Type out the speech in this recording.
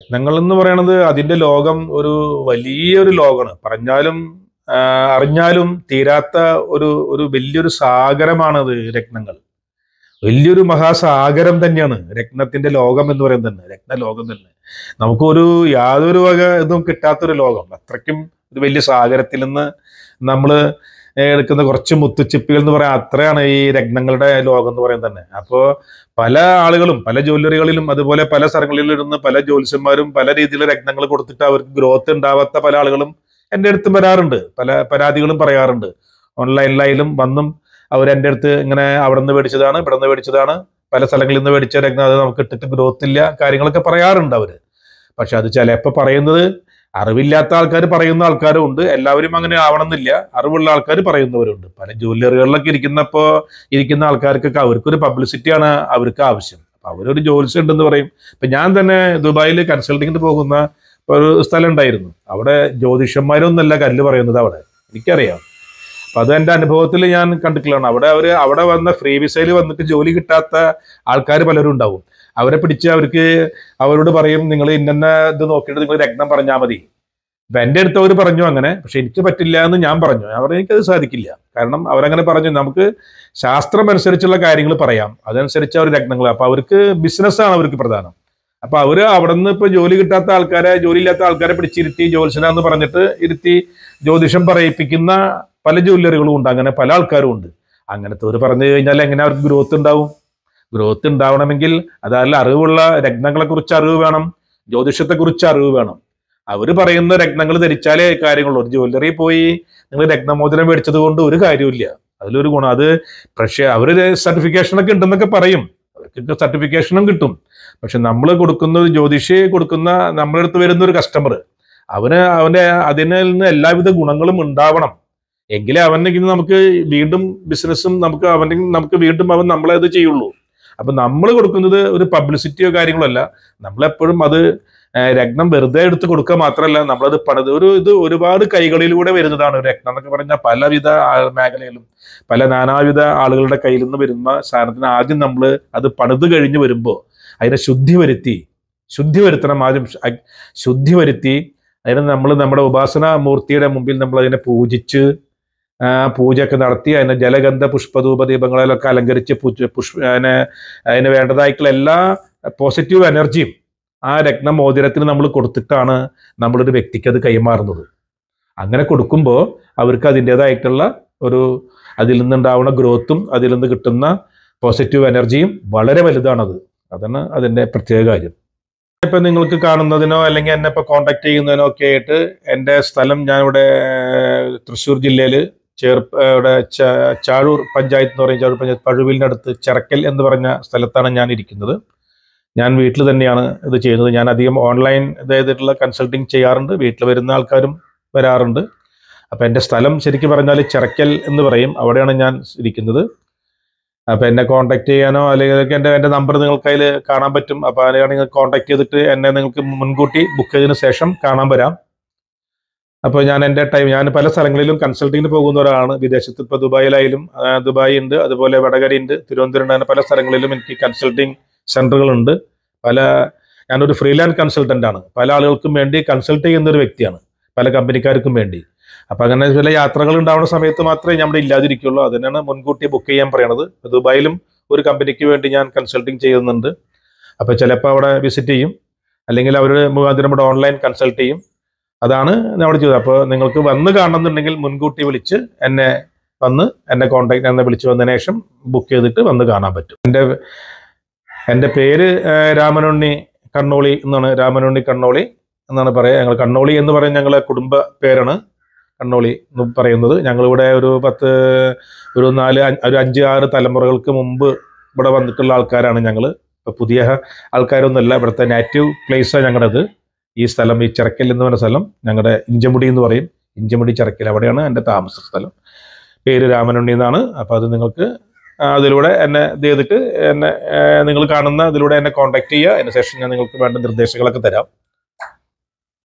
രത്നങ്ങൾ എന്ന് പറയുന്നത് അതിന്റെ ലോകം ഒരു വലിയൊരു ലോകമാണ്. പറഞ്ഞാലും അറിഞ്ഞാലും തീരാത്ത ഒരു ഒരു വലിയൊരു സാഗരമാണത് രത്നങ്ങൾ. വലിയൊരു മഹാസാഗരം തന്നെയാണ് രത്നത്തിന്റെ ലോകം എന്ന് പറയുന്നത് തന്നെ, രത്നലോകം തന്നെ. നമുക്കൊരു യാതൊരു വക ഇതും കിട്ടാത്തൊരു ലോകം. അത്രയ്ക്കും ഒരു വലിയ സാഗരത്തിൽ നിന്ന് നമ്മൾ എടുക്കുന്ന കുറച്ച് മുത്തുച്ചിപ്പികൾ എന്ന് പറയാം, അത്രയാണ് ഈ രത്നങ്ങളുടെ ലോകം എന്ന് പറയുന്നത് തന്നെ. അപ്പോൾ പല ആളുകളും പല ജ്വല്ലറികളിലും അതുപോലെ പല സ്ഥലങ്ങളിലും ഇരുന്ന് പല ജ്യോത്സ്യന്മാരും പല രീതിയിലുള്ള രത്നങ്ങൾ കൊടുത്തിട്ട് അവർക്ക് ഗ്രോത്ത് ഉണ്ടാവാത്ത പല ആളുകളും എൻ്റെ അടുത്തും വരാറുണ്ട്, പല പരാതികളും പറയാറുണ്ട്. ഓൺലൈനിലായാലും വന്നും അവരെൻ്റെ അടുത്ത് ഇങ്ങനെ അവിടെ നിന്ന് മേടിച്ചതാണ്, ഇവിടെ നിന്ന് മേടിച്ചതാണ്, പല സ്ഥലങ്ങളിൽ നിന്ന് മേടിച്ച രത്നം, അത് നമുക്ക് ഇട്ടിട്ട് ഗ്രോത്ത് ഇല്ല, കാര്യങ്ങളൊക്കെ പറയാറുണ്ട് അവർ. പക്ഷെ അത് ചിലപ്പോൾ പറയുന്നത് അറിവില്ലാത്ത ആൾക്കാർ പറയുന്ന ആൾക്കാരും ഉണ്ട്. എല്ലാവരും അങ്ങനെ ആവണമെന്നില്ല, അറിവുള്ള ആൾക്കാർ പറയുന്നവരുണ്ട്. പല ജ്വല്ലറികളിലൊക്കെ ഇരിക്കുന്ന ആൾക്കാർക്കൊക്കെ അവർക്കൊരു പബ്ലിസിറ്റിയാണ് അവർക്ക് ആവശ്യം. അപ്പൊ അവരൊരു ജ്യോത്സ്യം ഉണ്ടെന്ന് പറയും. ഇപ്പൊ ഞാൻ തന്നെ ദുബായിൽ കൺസൾട്ടിങ്ങിന് പോകുന്ന ഒരു സ്ഥലം ഉണ്ടായിരുന്നു. അവിടെ ജ്യോതിഷന്മാരൊന്നല്ല കല്ല് പറയുന്നത്, അവിടെ എനിക്കറിയാം. അപ്പൊ അത് എൻ്റെ അനുഭവത്തിൽ ഞാൻ കണ്ടിട്ടുള്ളതാണ്. അവിടെ വന്ന ഫ്രീ വിസയിൽ വന്നിട്ട് ജോലി കിട്ടാത്ത ആൾക്കാർ പലരും ഉണ്ടാവും. അവരെ പിടിച്ച് അവരോട് പറയും, നിങ്ങൾ ഇന്ന ഇത് നോക്കിയിട്ട് നിങ്ങൾ രത്നം പറഞ്ഞാൽ മതി. ഇപ്പൊ എൻ്റെ അടുത്ത് അവർ പറഞ്ഞു അങ്ങനെ, പക്ഷെ എനിക്ക് പറ്റില്ല എന്ന് ഞാൻ പറഞ്ഞു. എനിക്കത് സാധിക്കില്ല. കാരണം അവരങ്ങനെ പറഞ്ഞു, നമുക്ക് ശാസ്ത്രം അനുസരിച്ചുള്ള കാര്യങ്ങൾ പറയാം, അതനുസരിച്ച് അവർ രത്നങ്ങൾ. അപ്പൊ അവർക്ക് ബിസിനസ്സാണ് അവർക്ക് പ്രധാനം. അപ്പൊ അവിടെ നിന്ന് ഇപ്പൊ ജോലി കിട്ടാത്ത ആൾക്കാരെ, ജോലി ഇല്ലാത്ത ആൾക്കാരെ പിടിച്ചിരുത്തി ജ്യോത്സ്യനാന്ന് പറഞ്ഞിട്ട് ഇരുത്തി ജ്യോതിഷം പറയിപ്പിക്കുന്ന പല ജ്വല്ലറികളും ഉണ്ട്. അങ്ങനെ പല ആൾക്കാരും ഉണ്ട്. അങ്ങനത്തെ ഒരു പറഞ്ഞു കഴിഞ്ഞാൽ എങ്ങനെ അവർക്ക് ഗ്രോത്ത് ഉണ്ടാവും? ഗ്രോത്ത് ഉണ്ടാവണമെങ്കിൽ അതല്ല, അറിവുള്ള രത്നങ്ങളെ കുറിച്ച് അറിവ് വേണം, ജ്യോതിഷത്തെക്കുറിച്ച് അറിവ് വേണം. അവർ പറയുന്ന രത്നങ്ങൾ ധരിച്ചാലേ കാര്യങ്ങളുള്ളൂ. ഒരു ജ്വല്ലറിയിൽ പോയി നിങ്ങൾ രത്നമോതിരം മേടിച്ചത് കൊണ്ട് ഒരു കാര്യമില്ല, അതിലൊരു ഗുണം. അത് പക്ഷേ അവര് സർട്ടിഫിക്കേഷനൊക്കെ ഉണ്ടെന്നൊക്കെ പറയും, അവർക്ക് സർട്ടിഫിക്കേഷനും കിട്ടും. പക്ഷെ നമ്മൾ കൊടുക്കുന്ന ഒരു ജ്യോതിഷി കൊടുക്കുന്ന നമ്മുടെ അടുത്ത് വരുന്ന ഒരു കസ്റ്റമർ, അതിൽ നിന്ന് എല്ലാവിധ ഗുണങ്ങളും ഉണ്ടാവണം. എങ്കിലേ നമുക്ക് വീണ്ടും ബിസിനസ്സും നമുക്ക് വീണ്ടും അവൻ നമ്മളെ അത് ചെയ്യുള്ളൂ. അപ്പൊ നമ്മൾ കൊടുക്കുന്നത് ഒരു പബ്ലിസിറ്റിയോ കാര്യങ്ങളോ അല്ല. നമ്മളെപ്പോഴും അത് രത്നം വെറുതെ എടുത്ത് കൊടുക്കുക മാത്രമല്ല, നമ്മളത് ഇത് ഒരുപാട് കൈകളിലൂടെ വരുന്നതാണ്. ഒരു രത്നം എന്നൊക്കെ പറഞ്ഞാൽ പലവിധ മേഖലയിലും നാനാവിധ ആളുകളുടെ കയ്യിൽ നിന്ന് വരുന്ന സാധനത്തിന് ആദ്യം നമ്മൾ അത് പണിത് കഴിഞ്ഞ് വരുമ്പോൾ അതിനെ ശുദ്ധി വരുത്തണം. ആദ്യം ശുദ്ധി വരുത്തി അതിനെ നമ്മൾ നമ്മുടെ ഉപാസന മൂർത്തിയുടെ മുമ്പിൽ നമ്മൾ അതിനെ പൂജിച്ച് പൂജയൊക്കെ നടത്തി അതിനെ ജലഗന്ധ പുഷ്പധൂപ ദീപങ്ങളിലൊക്കെ അലങ്കരിച്ച് അതിന് വേണ്ടതായിട്ടുള്ള എല്ലാ പോസിറ്റീവ് എനർജിയും ആ രത്നമോതിരത്തിന് നമ്മൾ കൊടുത്തിട്ടാണ് നമ്മളൊരു വ്യക്തിക്ക് അത് കൈമാറുന്നത്. അങ്ങനെ കൊടുക്കുമ്പോൾ അവർക്ക് അതിൻ്റെതായിട്ടുള്ള അതിൽ നിന്നുണ്ടാവുന്ന ഗ്രോത്തും അതിൽ നിന്ന് കിട്ടുന്ന പോസിറ്റീവ് എനർജിയും വളരെ വലുതാണത്. അതാണ് അതിൻ്റെ പ്രത്യേക കാര്യം. ഇപ്പം നിങ്ങൾക്ക് കാണുന്നതിനോ അല്ലെങ്കിൽ എന്നെ ഇപ്പോൾ കോണ്ടാക്ട് ചെയ്യുന്നതിനോ ഒക്കെ ആയിട്ട് എൻ്റെ സ്ഥലം, ഞാനിവിടെ തൃശ്ശൂർ ജില്ലയിൽ ഇവിടെ ചാഴൂർ പഞ്ചായത്ത് എന്ന് പറയും, ചാഴൂർ പഞ്ചായത്ത് പഴുവിലിനടുത്ത് ചിറക്കൽ എന്ന് പറഞ്ഞ സ്ഥലത്താണ് ഞാൻ ഇരിക്കുന്നത്. ഞാൻ വീട്ടിൽ തന്നെയാണ് ഇത് ചെയ്യുന്നത്. ഞാൻ അധികം ഓൺലൈൻ ഇതായിട്ടുള്ള കൺസൾട്ടിങ് ചെയ്യാറുണ്ട്, വീട്ടിൽ വരുന്ന ആൾക്കാരും വരാറുണ്ട്. അപ്പം എൻ്റെ സ്ഥലം ശരിക്കും പറഞ്ഞാൽ ചിറക്കൽ എന്ന് പറയും, അവിടെയാണ് ഞാൻ ഇരിക്കുന്നത്. അപ്പം എന്നെ കോൺടാക്ട് ചെയ്യാനോ അല്ലെങ്കിൽ എൻ്റെ നമ്പർ നിങ്ങൾക്ക് അതിൽ കാണാൻ പറ്റും. അപ്പോൾ അതിനാണ് നിങ്ങൾ കോൺടാക്ട് ചെയ്തിട്ട് എന്നെ നിങ്ങൾക്ക് മുൻകൂട്ടി ബുക്ക് ചെയ്തതിന് ശേഷം കാണാൻ വരാം. അപ്പോൾ ഞാൻ പല സ്ഥലങ്ങളിലും കൺസൾട്ടിങ്ങിന് പോകുന്ന ഒരാളാണ്. വിദേശത്ത് ഇപ്പോൾ ദുബായിലായാലും, ദുബായ് ഉണ്ട്, അതുപോലെ വടകര ഉണ്ട്, തിരുവനന്തപുരം ഉണ്ട്. അങ്ങനെ പല സ്ഥലങ്ങളിലും എനിക്ക് കൺസൾട്ടിങ് സെൻ്ററുകളുണ്ട്. ഞാനൊരു ഫ്രീലാൻസ് കൺസൾട്ടൻ്റ് ആണ്. പല ആളുകൾക്കും വേണ്ടി കൺസൾട്ട് ചെയ്യുന്ന ഒരു വ്യക്തിയാണ്, പല കമ്പനിക്കാർക്കും വേണ്ടി. അപ്പം അങ്ങനെ ചില യാത്രകൾ ഉണ്ടാവുന്ന സമയത്ത് മാത്രമേ നമ്മുടെ ഇല്ലാതിരിക്കുള്ളൂ. അതിനാണ് മുൻകൂട്ടി ബുക്ക് ചെയ്യാൻ പറയണത്. ദുബായിലും ഒരു കമ്പനിക്ക് വേണ്ടി ഞാൻ കൺസൾട്ടിങ് ചെയ്യുന്നുണ്ട്. അപ്പോൾ ചിലപ്പോൾ അവിടെ വിസിറ്റ് ചെയ്യും, അല്ലെങ്കിൽ അവർ മുഖാന്തരം ഇവിടെ ഓൺലൈൻ കൺസൾട്ട് ചെയ്യും. അതാണ് നമ്മൾ ചെയ്തത്. അപ്പോൾ നിങ്ങൾക്ക് വന്ന് കാണണമെന്നുണ്ടെങ്കിൽ മുൻകൂട്ടി വിളിച്ച് എന്നെ വിളിച്ച് വന്നതിന് ശേഷം ബുക്ക് ചെയ്തിട്ട് വന്ന് കാണാൻ പറ്റും. എൻ്റെ പേര് രാമനുണ്ണി കണ്ണോളി എന്നാണ്. രാമനുണ്ണി കണ്ണോളി എന്നാണ് പറയുക. ഞങ്ങൾ കണ്ണോളി എന്ന് പറയുന്നത് ഞങ്ങളെ കുടുംബ പേരാണ്, കണ്ണോളി എന്ന് പറയുന്നത്. ഞങ്ങളിവിടെ ഒരു 5-6 തലമുറകൾക്ക് മുമ്പ് ഇവിടെ വന്നിട്ടുള്ള ആൾക്കാരാണ് ഞങ്ങൾ. ഇപ്പോൾ പുതിയ ആൾക്കാരൊന്നുമല്ല. ഇവിടുത്തെ നാറ്റീവ് പ്ലേസാണ് ഞങ്ങളുടേത്. ഈ സ്ഥലം, ഈ ചിറക്കൽ എന്ന് പറയുന്ന സ്ഥലം ഞങ്ങളുടെ ഇഞ്ചമുടി എന്ന് പറയും, ഇഞ്ചമുടി ചിറക്കൽ, അവിടെയാണ് എൻ്റെ താമസ സ്ഥലം. പേര് രാമനുണ്ണി എന്നാണ്. അപ്പോൾ അത് നിങ്ങൾക്ക് അതിലൂടെ എന്നെ ഇത് ചെയ്തിട്ട് നിങ്ങൾ കാണുന്ന ഇതിലൂടെ എന്നെ കോൺടാക്ട് ചെയ്യുക. അതിന് ശേഷം ഞാൻ നിങ്ങൾക്ക് വേണ്ട നിർദ്ദേശങ്ങളൊക്കെ തരാം.